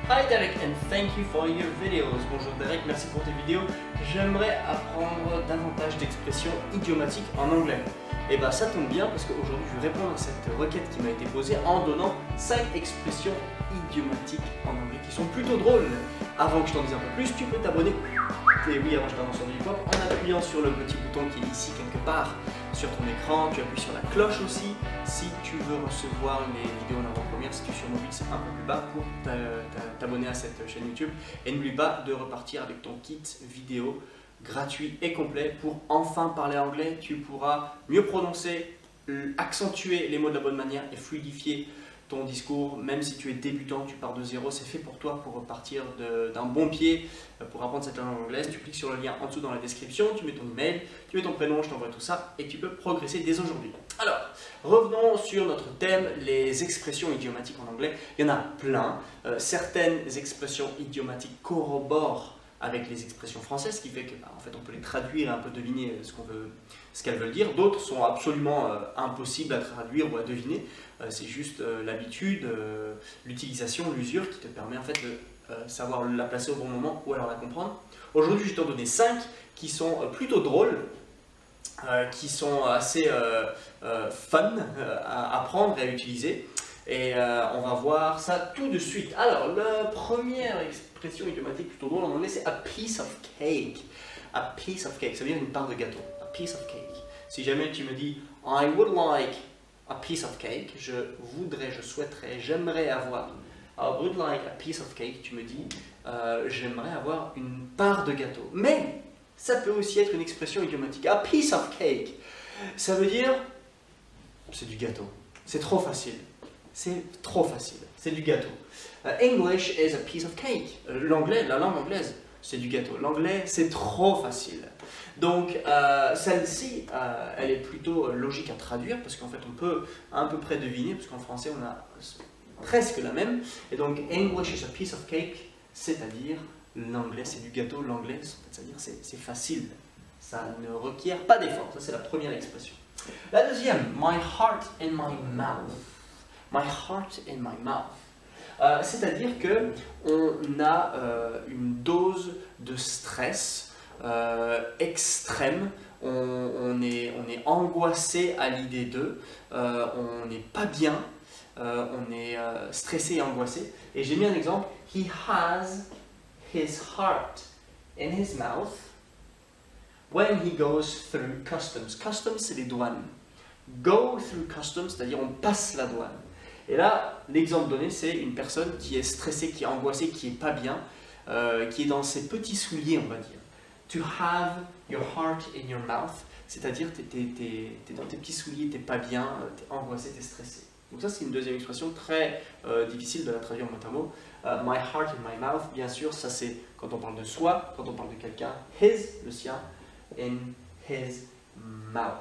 Hi Derek and thank you for your videos. Bonjour Derek, merci pour tes vidéos. J'aimerais apprendre davantage d'expressions idiomatiques en anglais. Et bah ça tombe bien parce qu'aujourd'hui je vais répondre à cette requête qui m'a été posée en donnant 5 expressions idiomatiques en anglais qui sont plutôt drôles. Avant que je t'en dise un peu plus, tu peux t'abonner. Et oui, avant je t'annonce sur YouTube, en appuyant sur le petit bouton qui est ici quelque part sur ton écran, tu appuies sur la cloche aussi si tu veux recevoir les vidéos en avant-première. Si tu es sur mobile, c'est un peu plus bas pour t'abonner à cette chaîne YouTube. Et n'oublie pas de repartir avec ton kit vidéo gratuit et complet pour enfin parler anglais. Tu pourras mieux prononcer, accentuer les mots de la bonne manière et fluidifier ton discours. Même si tu es débutant, tu pars de zéro, c'est fait pour toi pour repartir d'un bon pied pour apprendre cette langue anglaise. Tu cliques sur le lien en dessous dans la description, tu mets ton email, tu mets ton prénom, je t'envoie tout ça et tu peux progresser dès aujourd'hui. Alors, revenons sur notre thème, les expressions idiomatiques en anglais. Il y en a plein. Certaines expressions idiomatiques corroborent avec les expressions françaises, ce qui fait qu'en fait, on peut les traduire et un peu deviner ce qu'elles veulent dire. D'autres sont absolument impossibles à traduire ou à deviner. C'est juste l'habitude, l'utilisation, l'usure qui te permet en fait de savoir la placer au bon moment ou alors la comprendre. Aujourd'hui, je vais t'en donner 5 qui sont plutôt drôles, qui sont assez fun à apprendre et à utiliser. Et on va voir ça tout de suite. Alors, la première expression idiomatique plutôt drôle en anglais, c'est a piece of cake. A piece of cake, ça veut dire une part de gâteau. A piece of cake. Si jamais tu me dis I would like a piece of cake, je voudrais, je souhaiterais, j'aimerais avoir. I would like a piece of cake, tu me dis j'aimerais avoir une part de gâteau. Mais ça peut aussi être une expression idiomatique. A piece of cake, ça veut dire c'est du gâteau. C'est trop facile. C'est trop facile. C'est du gâteau. English is a piece of cake. L'anglais, la langue anglaise, c'est du gâteau. L'anglais, c'est trop facile. Donc, celle-ci, elle est plutôt logique à traduire parce qu'en fait, on peut à peu près deviner, parce qu'en français, on a presque la même. Et donc, English is a piece of cake, c'est-à-dire l'anglais, c'est du gâteau. L'anglais, c'est-à-dire c'est facile. Ça ne requiert pas d'effort. Ça, c'est la première expression. La deuxième, my heart in my mouth. My heart in my mouth. C'est-à-dire qu'on a une dose de stress extrême, on est angoissé à l'idée d'eux, on n'est pas bien, on est stressé et angoissé. Et j'ai mis un exemple, he has his heart in his mouth when he goes through customs. Customs, c'est les douanes. Go through customs, c'est-à-dire on passe la douane. Et là, l'exemple donné, c'est une personne qui est stressée, qui est angoissée, qui n'est pas bien, qui est dans ses petits souliers, on va dire. To have your heart in your mouth, c'est-à-dire tu es dans tes petits souliers, tu n'es pas bien, tu es angoissé, tu es stressé. Donc ça, c'est une deuxième expression très difficile de la traduire mot à mot. My heart in my mouth, bien sûr, ça c'est quand on parle de soi, quand on parle de quelqu'un. His, le sien, in his mouth.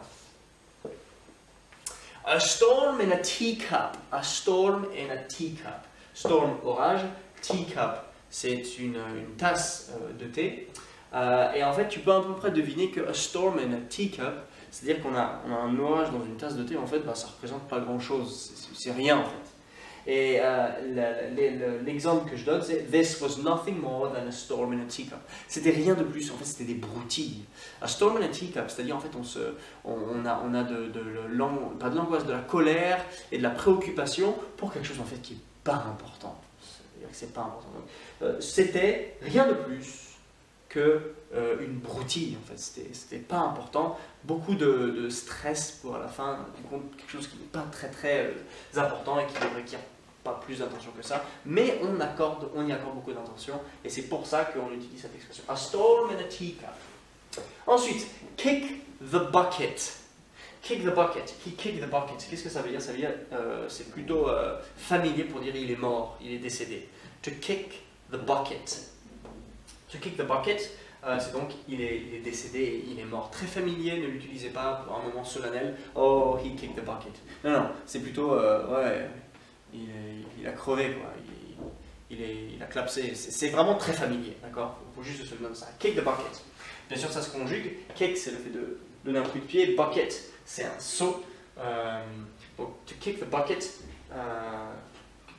A storm in a teacup. A storm in a teacup. Storm, orage. Teacup, c'est une tasse de thé. Et en fait, tu peux à peu près deviner que a storm in a teacup, c'est-à-dire qu'on a un orage dans une tasse de thé, en fait, ça ne représente pas grand-chose. C'est rien, en fait. Et l'exemple que je donne, c'est This was nothing more than a storm in a teacup. C'était rien de plus, en fait, c'était des broutilles. A storm in a teacup, c'est-à-dire, en fait, on a pas de l'angoisse, de la colère et de la préoccupation pour quelque chose, en fait, qui n'est pas important. C'est-à-dire que c'est pas important. C'était rien de plus qu'une broutille, en fait. C'était pas important. Beaucoup de stress pour à la fin, du compte, quelque chose qui n'est pas très important et qui ne requiert pas plus d'attention que ça, mais on y accorde beaucoup d'attention et c'est pour ça qu'on utilise cette expression. A storm in a teacup. Ensuite, kick the bucket. Kick the bucket. He kicked the bucket. Qu'est-ce que ça veut dire? Ça veut dire, c'est plutôt familier pour dire il est mort, il est décédé. To kick the bucket. To kick the bucket, c'est donc il est décédé, il est mort. Très familier, ne l'utilisez pas pour un moment solennel. Oh, he kicked the bucket. Non, c'est plutôt, ouais, il a crevé, quoi. Il a clapsé. C'est vraiment très familier, d'accord? Il faut juste se nommer ça. Kick the bucket. Bien sûr, ça se conjugue. Kick, c'est le fait de donner un coup de pied. Bucket, c'est un seau. Donc, to kick the bucket,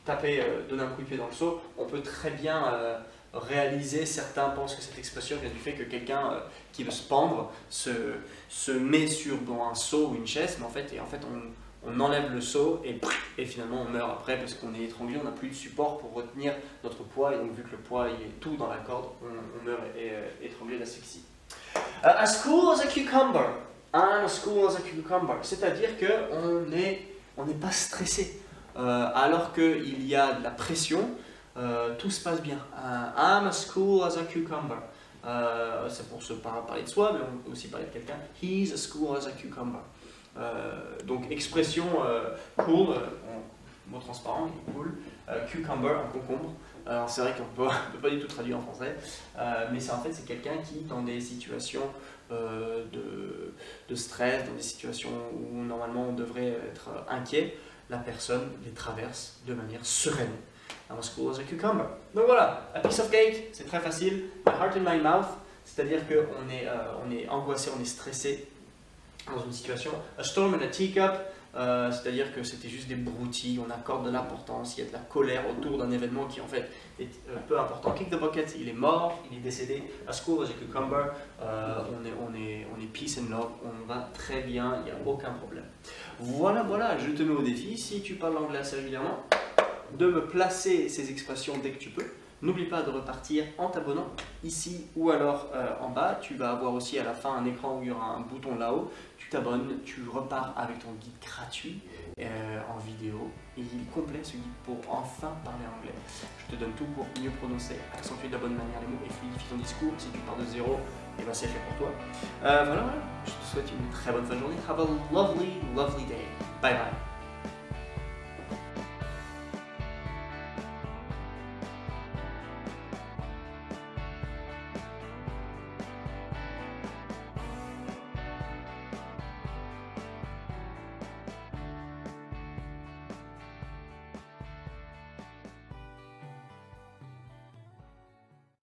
taper, donner un coup de pied dans le seau, on peut très bien réaliser, certains pensent que cette expression vient du fait que quelqu'un qui veut se pendre se met sur un seau ou une chaise, mais en fait on enlève le seau et finalement on meurt après parce qu'on est étranglé, on n'a plus de support pour retenir notre poids, et donc vu que le poids il est tout dans la corde, on meurt étranglé d'asphyxie. As cool as a cucumber. I'm as cool as a cucumber. C'est-à-dire qu'on n'est pas stressé. Alors qu'il y a de la pression, tout se passe bien. I'm as cool as a cucumber. C'est pour se parler de soi, mais on peut aussi parler de quelqu'un. He's as cool as a cucumber. Donc expression cool, mot transparent, cool. Cucumber, un concombre. Alors c'est vrai qu'on ne peut pas du tout traduire en français, mais c'est quelqu'un qui, dans des situations de stress, dans des situations où normalement on devrait être inquiet, la personne les traverse de manière sereine. I'm as cool as a cucumber. Donc voilà, a piece of cake, c'est très facile. My heart in my mouth, c'est-à-dire qu'on est angoissé, on est stressé dans une situation. A storm in a teacup, c'est-à-dire que c'était juste des broutilles, on accorde de l'importance, il y a de la colère autour d'un événement qui en fait est peu important. Kick the bucket, il est mort, il est décédé. As cool as a cucumber, on est peace and love, on va très bien, il n'y a aucun problème. Voilà, je te mets au défi, si tu parles anglais assez régulièrement, de me placer ces expressions dès que tu peux. N'oublie pas de repartir en t'abonnant ici ou alors en bas. Tu vas avoir aussi à la fin un écran où il y aura un bouton là-haut. Tu t'abonnes, tu repars avec ton guide gratuit en vidéo. Il est complet ce guide pour enfin parler anglais. Je te donne tout pour mieux prononcer, accentuer de la bonne manière les mots et fluidifier ton discours. Si tu pars de zéro, et ben c'est fait pour toi. Voilà, je te souhaite une très bonne fin de journée. Have a lovely, lovely day. Bye bye.